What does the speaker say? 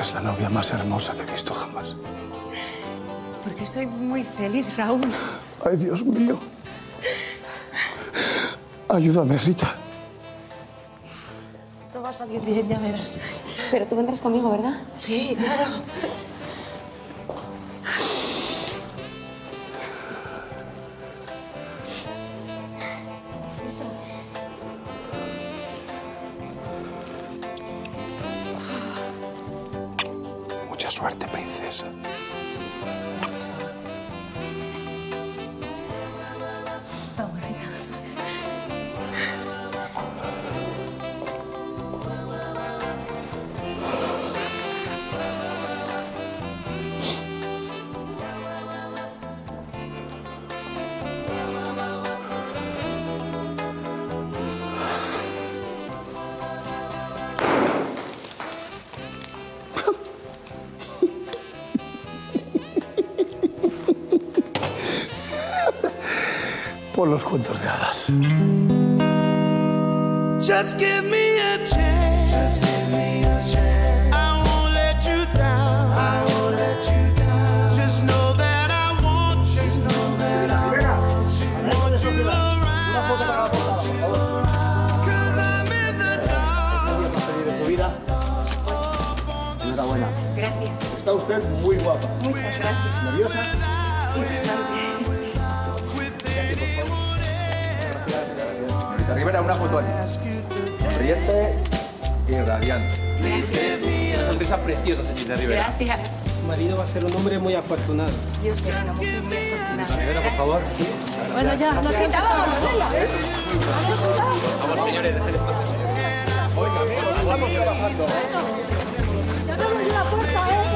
eres la novia más hermosa que he visto jamás. Porque soy muy feliz, Raúl. Ay, Dios mío. Ayúdame, Rita. Todo va a salir bien, ya verás. Pero tú vendrás conmigo, ¿verdad? Sí, claro. Mucha suerte, princesa. Vamos, Rita. Por los cuentos de hadas. Just give me a chance. Just give me a chance. I won't let you down. I won't let you down. Just know that I want you. Just know that I want you around. 'Cause I'm in the dark. De su vida. Enhorabuena. Gracias. Está usted muy guapa. Muchas gracias. ¿Nerviosa? Sí, bastante. Rita Rivera, una foto ahí. Sonriente y radiante. Una sonrisa preciosa, señorita Rivera. Gracias. Su marido va a ser un hombre muy afortunado. Yo soy una mujer muy afortunada. Rivera, por favor. Bueno, ya, nos empezamos. Vamos, señores, dejad espacio. Oiga, estamos trabajando. Ya no me la puerta, ¿eh?